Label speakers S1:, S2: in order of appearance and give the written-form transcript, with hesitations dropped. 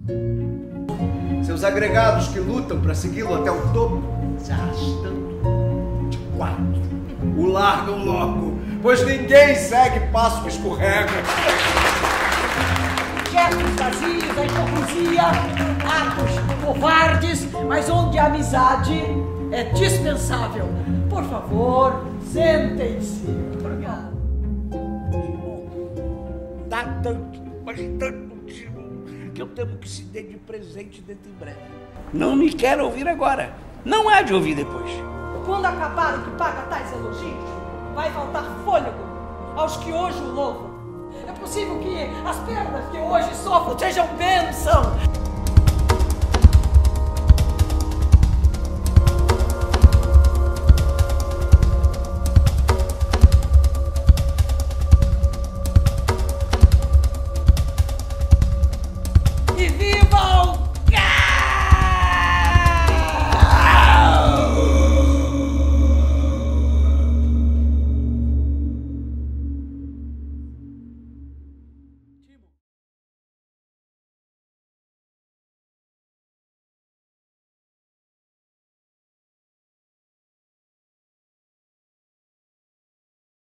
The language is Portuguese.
S1: Seus agregados que lutam para segui-lo até o topo, se arrastando de quatro, o largam logo, pois ninguém segue passo que escorrega.
S2: Gestos vazios, a hipocrisia, atos covardes, mas onde a amizade é dispensável. Por favor, sentem-se. Obrigado.
S3: Dá tanto, mas tanto motivo que eu temo que se dê de presente dentro em breve. Não me quero ouvir agora. Não há de ouvir depois.
S2: Quando acabar o que paga tais elogios, vai faltar fôlego aos que hoje o louvam. É possível que as perdas que eu hoje sofro sejam bênção. E viva